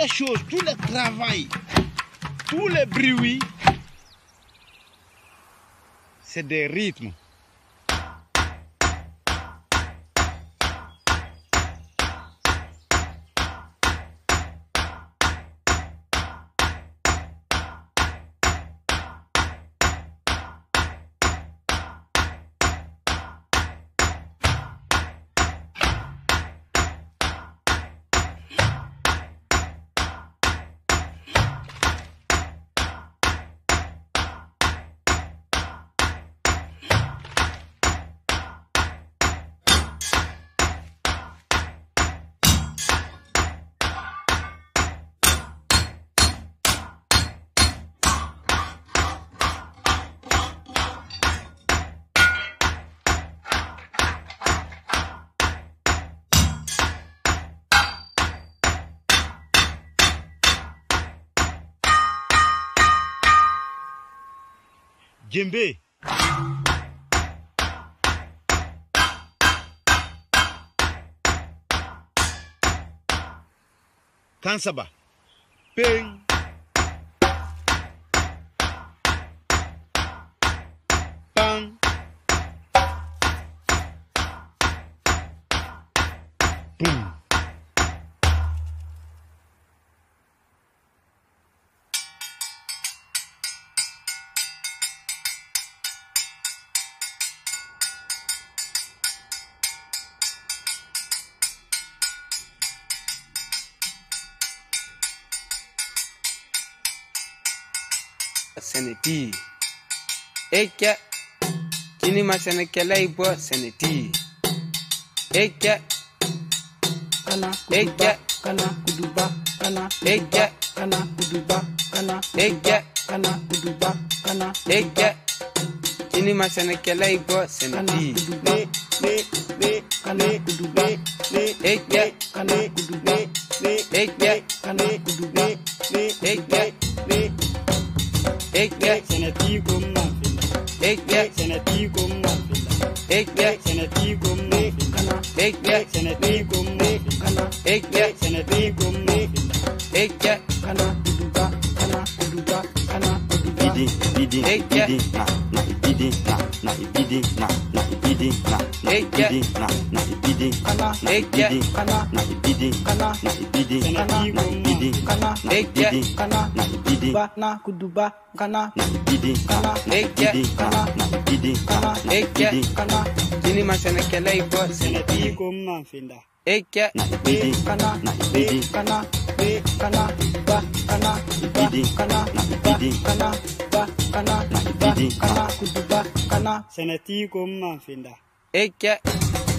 les choses, tout le travail, tous les bruits, c'est des rythmes. Djembé. Kansaba. Ping. Bang. Boom. Seneti Eke Kini masenekele ibo seneti Eke Kana Eke kana kuduba kana Eke kana kuduba kana Eke kana kuduba kana Eke Kini masenekele ibo seneti kana kuduba Eke kana kuduba Eke kana kuduba Eke Eke Seneti gomma fila. Eke Seneti gomma fila. Eke Seneti gomma fila. kana Eke Seneti gomma fila. kana Eke Seneti gomma fila. Eke kana kuduba kana kuduba kana kuduba Ibidi Eke na ibidi na ibidi na ibidi na Eke ibidi na ibidi kana Eke kana na ibidi kana na ibidi Seneti na ibidi kana Eke kana na ibidi ba na kuduba kana na ibidi kana Eke na ibidi kana Eke kana Kini masenekele ibo Seneti seneti gomma fila. Eke na ibidi kana na ibidi kana kana ba kana ibidi kana na ibidi kana ba kana na ibidi kana kuduba kana Seneti gomma fila. Eke